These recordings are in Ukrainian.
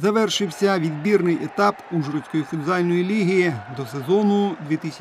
Завершився відбірний етап Ужгородської футзальної ліги до сезону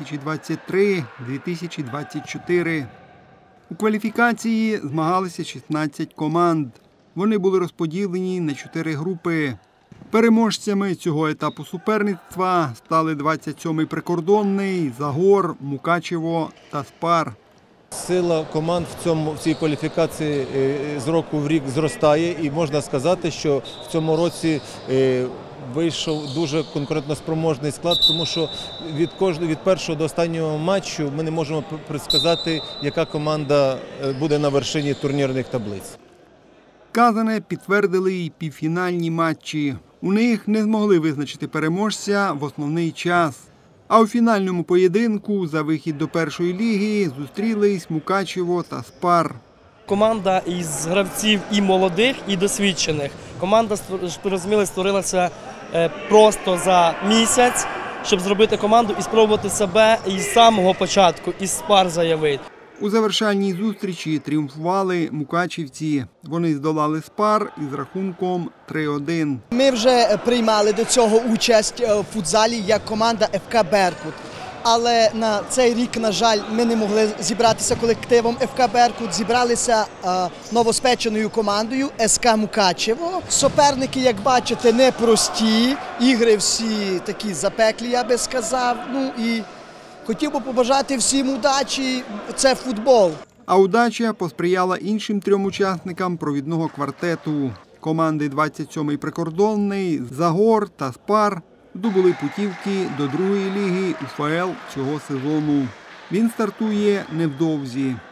2023-2024. У кваліфікації змагалися 16 команд. Вони були розподілені на 4 групи. Переможцями цього етапу суперництва стали 27-й прикордонний, Загор, Мукачево та Спар. Сила команд в цій кваліфікації з року в рік зростає, і можна сказати, що в цьому році вийшов дуже конкурентоспроможний склад, тому що від першого до останнього матчу ми не можемо предсказати, яка команда буде на вершині турнірних таблиць. Казане підтвердили й півфінальні матчі. У них не змогли визначити переможця в основний час. А у фінальному поєдинку за вихід до першої ліги зустрілись Мукачево та Спар. Команда із гравців і молодих, і досвідчених. Команда, розуміли, створилася просто за місяць, щоб зробити команду і спробувати себе із самого початку, із Спар заявити. У завершальній зустрічі тріумфували мукачівці. Вони здолали Спар із рахунком 3-1. Ми вже приймали до цього участь у футзалі як команда ФК «Беркут». Але на цей рік, на жаль, ми не могли зібратися колективом ФК «Беркут». Зібралися новоспеченою командою СК «Мукачево». Суперники, як бачите, непрості. Ігри всі такі запеклі, я би сказав. Ну і хотів би побажати всім удачі, це футбол. А удача посприяла іншим 3 учасникам провідного квартету. Команди 27-й прикордонний, Загор та Спар здобули путівки до другої ліги УФЛ цього сезону. Він стартує невдовзі.